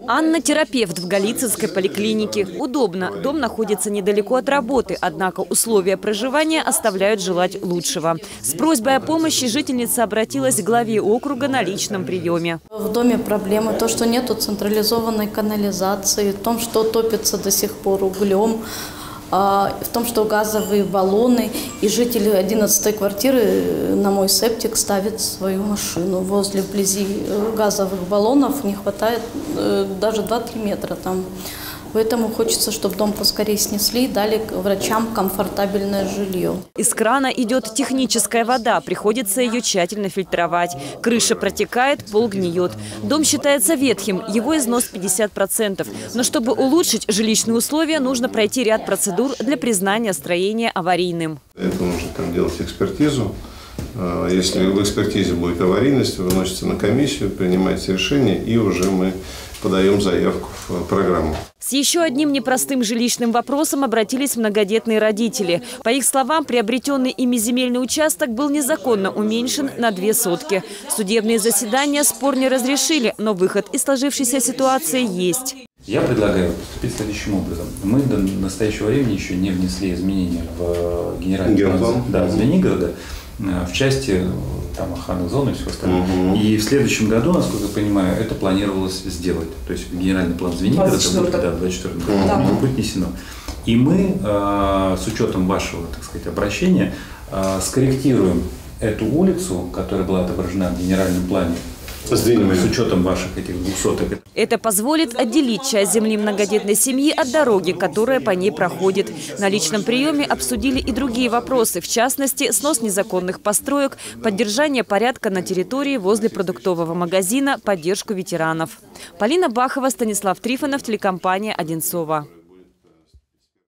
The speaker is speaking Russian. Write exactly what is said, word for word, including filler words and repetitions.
Анна – терапевт в Голицынской поликлинике. Удобно. Дом находится недалеко от работы, однако условия проживания оставляют желать лучшего. С просьбой о помощи жительница обратилась к главе округа на личном приеме. В доме проблемы то, что нету централизованной канализации, в том, что топится до сих пор углем, в том, что газовые баллоны, и жители одиннадцатой квартиры на мой септик ставят свою машину. Возле, вблизи газовых баллонов не хватает даже два-три метра там. Поэтому хочется, чтобы дом поскорее снесли и дали врачам комфортабельное жилье. Из крана идет техническая вода, приходится ее тщательно фильтровать. Крыша протекает, пол гниет. Дом считается ветхим, его износ пятьдесят процентов. Но чтобы улучшить жилищные условия, нужно пройти ряд процедур для признания строения аварийным. Это нужно там делать экспертизу. Если в экспертизе будет аварийность, выносится на комиссию, принимается решение, и уже мы подаем заявку в программу. С еще одним непростым жилищным вопросом обратились многодетные родители. По их словам, приобретенный ими земельный участок был незаконно уменьшен на две сотки. Судебные заседания спор не разрешили, но выход из сложившейся ситуации есть. Я предлагаю поступить следующим образом. Мы до настоящего времени еще не внесли изменения в генеральный план, да, Звенигорода в части там, охранных зон и всего остального. Угу. И в следующем году, насколько я понимаю, это планировалось сделать. То есть генеральный план Звенигорода будет, да, в двадцать четвёртом году да. будет внесено. И мы э, с учетом вашего, так сказать, обращения э, скорректируем эту улицу, которая была отображена в генеральном плане, с учетом ваших этих двухсоток. Это позволит отделить часть земли многодетной семьи от дороги, которая по ней проходит. На личном приеме обсудили и другие вопросы, в частности, снос незаконных построек, поддержание порядка на территории возле продуктового магазина, поддержку ветеранов. Полина Бахова, Станислав Трифонов, телекомпания «Одинцово».